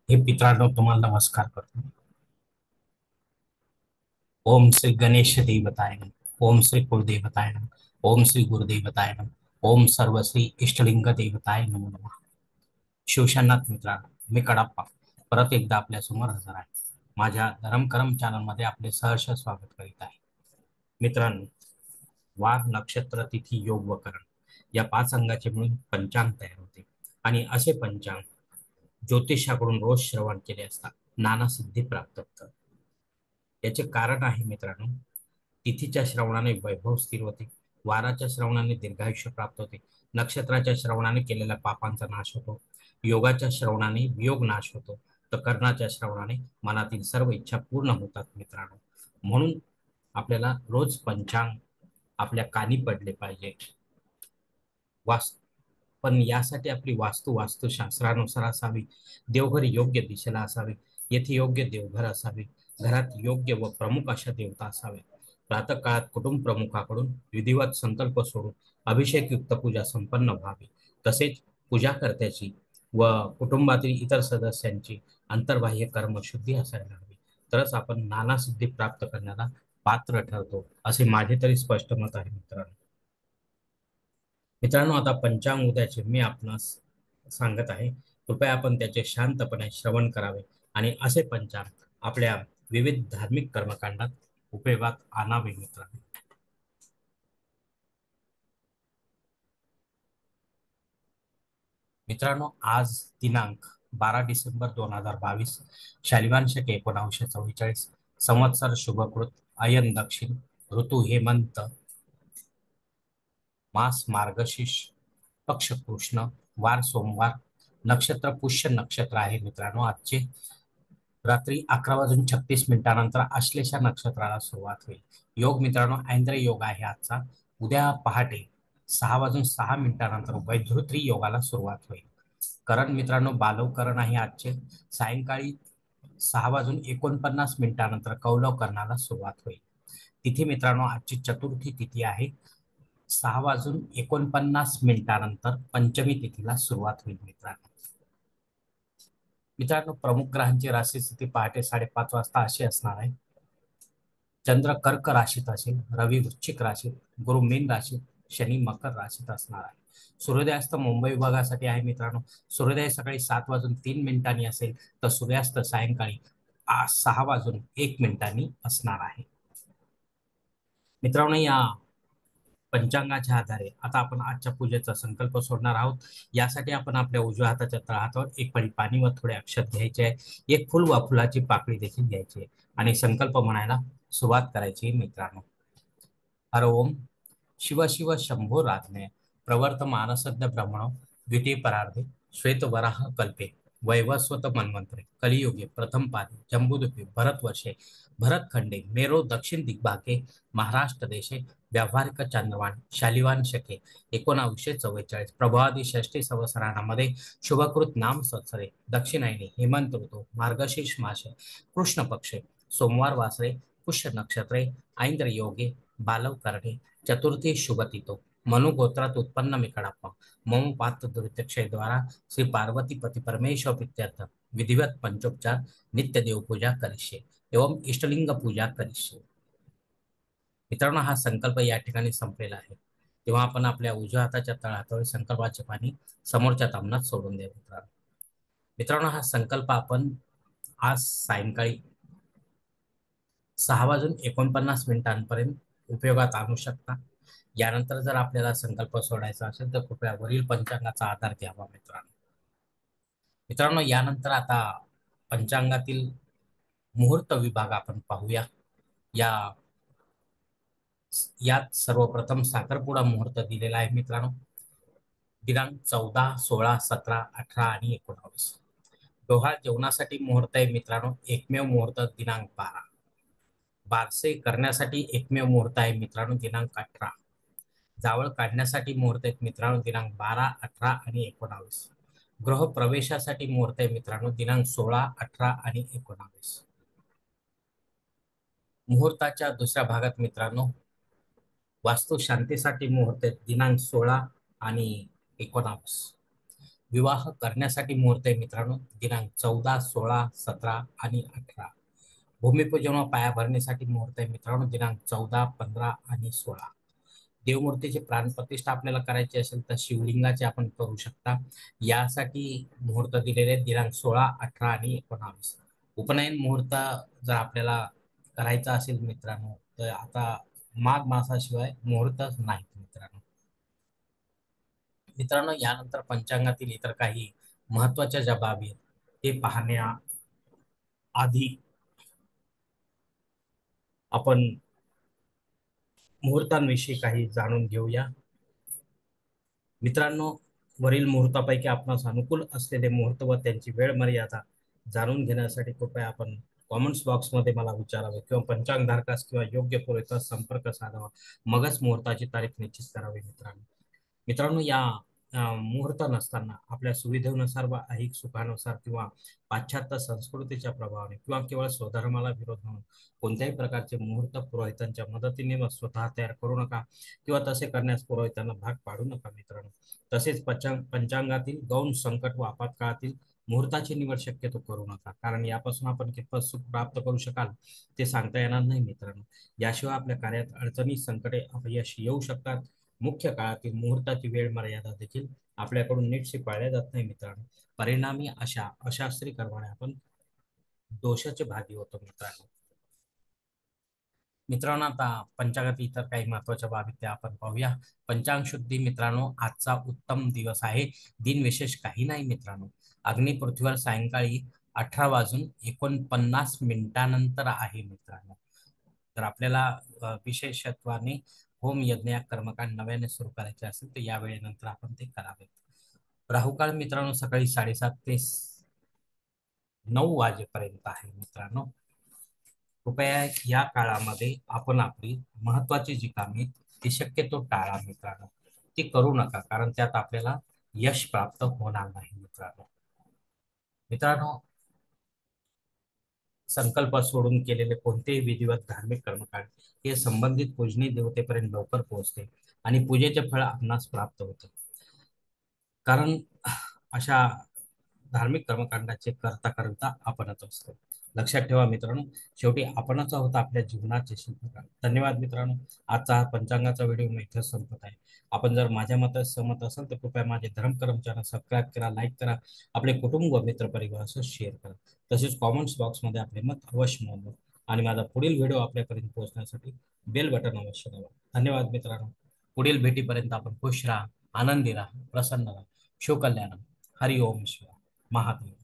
हे मित्रांनो तुम्हाला नमस्कार करतो. ओम श्री गणेश देवताय नमः. ओम श्री कुलदेवताय नमः. ओम श्री गुरुदेवताय नमः. ओम सर्वश्री इष्टलिंग देवताय नमो नमः. शिवशनाथ मित्रांनो, मी कडाप्पा परत एकदा आपल्या समोर हजर आहे. माझ्या धरम करम चॅनल मध्ये आपले सहर्ष स्वागत करीत आहे. मित्रांनो, वार नक्षत्र तिथी योग व करण या 5 अंगाचे मिळून पंचांग तयार होते आणि असे पंचांग ज्योतिषाकडून रोज श्रवण केले असता नाना सिद्धी प्राप्त होतात. याचे कारण आहे मित्रांनो, तिथीच्या श्रवणाने वैभव स्थिर होते, वाराच्या श्रवणाने दीर्घायुष्य प्राप्त होते, नक्षत्राच्या श्रवणाने केलेल्या पापांचा नाश होतो, योगाच्या श्रवणाने वियोग नाश होतो, तर कर्णाच्या श्रवणाने मनातील सर्व इच्छा पूर्ण होतात मित्रांनो. म्हणून आपल्याला रोज पंचांग आपल्या कानी पडले पाहिजे. वास्तू पण यासाठी आपली वास्तुशास्त्रानुसार असावी. देवघर योग्य दिशेला असावे. येथे योग्य देवघर असावे. घरात योग्य व प्रमुख अशा देवता असाव्या. प्रातःकाळात कुटुंब प्रमुखाकडून विधिवत संकल्प सोडून अभिषेकयुक्त पूजा संपन्न व्हावी. तसेच पूजाकर्त्याची व कुटुंबातील इतर सदस्यांची अंतर्बाह्य कर्मशुद्धी असायला हवी. तरच आपण नाना सिद्धी प्राप्त करण्याला पात्र ठरतो, असे माझे तरी स्पष्ट मत आहे मित्रांनो. मित्रांनो, आता पंचांग उद्याचे मी आपणास सांगत आहे. कृपया आपण त्याचे शांतपणे श्रवण करावे आणि असे पंचांग आपल्या विविध धार्मिक कर्मकांडात उपयोगात आणावे मित्रांनो. मित्रांनो, आज दिनांक 12 डिसेंबर 2022, शालिवान शके 1944, संवत्सर शुभकृत, अयन दक्षिण, ऋतू हेमंत, मास मार्गशीर्ष, पक्ष कृष्ण, वार सोमवार, नक्षत्र पुष्य नक्षत्र आहे मित्रांनो. आजचे रात्री 11 वाजून 36 मिनिटानंतर आश्लेषा नक्षत्राला सुरुवात होईल. योग मित्रांनो ऐंद्र योग आहे आजचा. उद्या पहाटे 6 वाजून 6 मिनिटानंतर वैधृत्री योगाला सुरुवात होईल. करण मित्रांनो बालव करण आहे आजचे. सायंकाळी 6 वाजून 49 मिनिटानंतर कौलव करणाला सुरुवात होईल. तिथी मित्रांनो आजची चतुर्थी तिथी आहे. 6 वाजून 49 मिनिटानंतर पंचमी तिथीला सुरुवात होईल मित्रांनो. मित्रांनो, प्रमुख ग्रहांची राशी स्थिती पहाटे 5:30 वाजता अशी असणार आहे. चंद्र कर्क राशीत असेल, रवी वृश्चिक राशीत, गुरु मीन राशीत, शनी मकर राशीत असणार आहे. सूर्योदयास्त मुंबई विभागासाठी आहे मित्रांनो. सूर्योदय सकाळी 7 वाजून 3 मिनिटांनी असेल, तर सूर्यास्त सायंकाळी 6 वाजून 1 मिनिटांनी असणार आहे. मित्रांनो, या पंचांगाच्या आधारे आता आपण आजच्या पूजेचा संकल्प सोडणार आहोत. यासाठी आपण आपल्या उजव्या हाताच्या तळहातावर एक पळी पाणी व थोडे अक्षत घ्यायचे आहे. एक फुल व फुलाची पाकळी देखील घ्यायची आहे आणि संकल्प म्हणायला सुरुवात करायची मित्रांनो. हर ओम शिव शिव शंभो राधने प्रवर्तमान सद्य ब्रह्मणो द्वितीय परार्धे श्वेत वराह कल्पे वैवस्वत मन्वंतरे कलियुगे प्रथम पादे जम्बूद्वीपे भरतवर्षे भरतखंडे मेरो दक्षिण दिग्भागे महाराष्ट्र देशे व्यावहारिक चांद्रवाण शालिवान शके 1944 प्रभावादी षष्ठी संवत्सरामध्ये शुभकृत नाम संवत्सरे दक्षिणायनी हेमंत ऋतू मार्गशीर्ष मासे कृष्ण पक्षे सोमवार वासरे पुष्य नक्षत्रे ऐंद्र योगे बालव करणे चतुर्थी शुभतिथो मनुगोत्रात उत्पन्न मी कडाप्पा मम पात्र दुरितक्षय द्वारा श्री पार्वती पती परमेश्वर प्रीत्यर्थ विधिवत पंचोपचार नित्य देव पूजा करिष्ये एवं इष्टलिंग पूजा करिष्ये. मित्रांनो, हा संकल्प या ठिकाणी संपलेला आहे. तेव्हा आपण आपल्या उजव्या हाताच्या तळहातावर संकल्पाचे पाणी समोरच्या तामणात सोडून द्या मित्रांनो. मित्रांनो, हा संकल्प आपण आज सायंकाळी 6 वाजून 49 मिनिटांपर्यंत उपयोगात आणू शकता. यानंतर जर आपल्याला संकल्प सोडायचा असेल तर कृपया वरील पंचांगाचा आधार घ्यावा मित्रांनो. मित्रांनो, यानंतर आता पंचांगातील मुहूर्त विभाग आपण पाहूया. या यात सर्वप्रथम साखरपुडा मुहूर्त दिलेला आहे मित्रांनो. दिनांक 14, 16, 17, 18 आणि 19. डोहाळ जेवणासाठी मुहूर्त आहे मित्रांनो. एकमेव मुहूर्त दिनांक 12. बारसे करण्यासाठी एकमेव मुहूर्त आहे मित्रांनो दिनांक 18. जावळ काढण्यासाठी मुहूर्त आहेत मित्रांनो दिनांक 12, 18 आणि 19. गृह प्रवेशासाठी मुहूर्त आहे मित्रांनो दिनांक 16, 18 आणि 19. मुहूर्ताच्या दुसऱ्या भागात मित्रांनो वास्तू शांतीसाठी मुहूर्त आहेत दिनांक 16 आणि 19. विवाह करण्यासाठी मुहूर्त आहे मित्रांनो दिनांक 14, 16, 17 आणि 18. भूमिपूजन व पायाभरणीसाठी मुहूर्त आहे मित्रांनो दिनांक 14, 15 आणि 16. देवमूर्तीची प्राणप्रतिष्ठा आपल्याला करायची असेल तर शिवलिंगाचे आपण करू शकता. यासाठी मुहूर्त दिलेले आहेत दिनांक 16, 18 आणि 19. उपनयन मुहूर्त जर आपल्याला करायचा असेल मित्रांनो तर आता माघ मासाशिवाय मुहूर्तच नाहीत मित्रांनो. मित्रांनो यानंतर पंचांगातील इतर काही महत्वाच्या ज्या बाबी आहेत ते पाहण्याआधी आपण मुहूर्तांविषयी काही जाणून घेऊया. मित्रांनो वरील मुहूर्तापैकी आपणास अनुकूल असलेले मुहूर्त व त्यांची वेळ मर्यादा जाणून घेण्यासाठी कृपया आपण कॉमेंट्स बॉक्समध्ये मला विचारावे किंवा पंचांग धारकास किंवा योग्य पुरोहितास संपर्क साधावा. मगच मुहूर्ताची तारीख निश्चित करावी मित्रांनो. मित्रांनो या मुहूर्त नसताना आपल्या सुविधेनुसार व ऐहिक सुखानुसार किंवा पाश्चात्य संस्कृतीच्या प्रभावाने किंवा केवळ स्वधर्माला विरोध म्हणून कोणत्याही प्रकारचे मुहूर्त पुरोहितांच्या मदतीने व स्वतः तयार करू नका किंवा तसे करण्यास पुरोहितांना भाग पाडू नका मित्रांनो. तसेच पंचांगातील गौण संकट व आपत्काळातील मुहूर्ताची निवड शक्यतो करू नका, कारण यापासून आपण कितपत सुख प्राप्त करू शकाल ते सांगता येणार नाही मित्रांनो. याशिवाय आपल्या कार्यात अडचणी, संकटे, अपयश येऊ शकतात. मुख्य काळातील मुहूर्ताची वेळ मर्यादा देखील आपल्याकडून नीटशी पाळल्या जात नाही मित्रांनो. परिणामी अशा अशास्त्री कर्माने आपण दोषाचे भागी होतो मित्रांनो. मित्रांनो आता पंचांगात इतर काही महत्वाच्या बाबी त्या आपण पाहूया. पंचांग शुद्धी मित्रांनो आजचा उत्तम दिवस आहे. दिन विशेष काही नाही मित्रांनो. अग्नी पृथ्वीवर सायंकाळी 18:49 आहे मित्रांनो. तर आपल्याला विशेषत्वाने होम यज्ञ या कर्मकांड नव्याने सुरू करायचे असेल तर या वेळेनंतर आपण ते करावे. राहुकाळ मित्रांनो सकाळी 7:30 ते 9 वाजेपर्यंत आहे मित्रांनो. कृपया या काळामध्ये आपण आपली महत्वाची जी कामे ती शक्यतो टाळा मित्रांनो. ती करू नका, कारण त्यात आपल्याला यश प्राप्त होणार नाही मित्रांनो. मित्रांनो संकल्प सोडून केलेले कोणतेही विधिवत धार्मिक कर्मकांड हे संबंधित पूजनीय देवतेपर्यंत लवकर पोहोचते आणि पूजेचे फळ आपणास प्राप्त होते. कारण अशा धार्मिक कर्मकांडाचे करता करता आपणच असतो. लक्षात ठेवा मित्रांनो, शेवटी आपणच आहोत आपल्या जीवनाचे शिल्पकार. धन्यवाद मित्रांनो. आजचा हा पंचांगाचा व्हिडिओ मी इथं संपत आहे. आपण जर माझ्या मतात सहमत असाल तर कृपया माझे धर्मकर्म चॅनल सबस्क्राईब करा, लाईक करा, आपले कुटुंब व मित्र परिवारासह शेअर करा. तसेच कॉमेंट्स बॉक्समध्ये आपले मत अवश्य नोंदवा आणि माझा पुढील व्हिडिओ आपल्यापर्यंत पोहोचण्यासाठी बेल बटन अवश्य दाबा. धन्यवाद मित्रांनो. पुढील भेटीपर्यंत आपण खुश राहा, आनंदी राहा, प्रसन्न राहा. शिवकल्याण. हरि ओम शिवा महादेव.